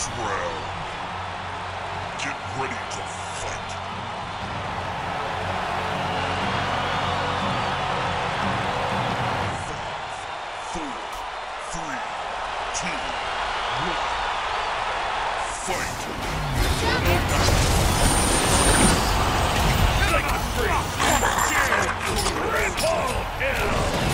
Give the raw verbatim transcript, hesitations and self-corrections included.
This round, get ready to fight. Five, four, three, two, one, fight! Like a free! Red Hall!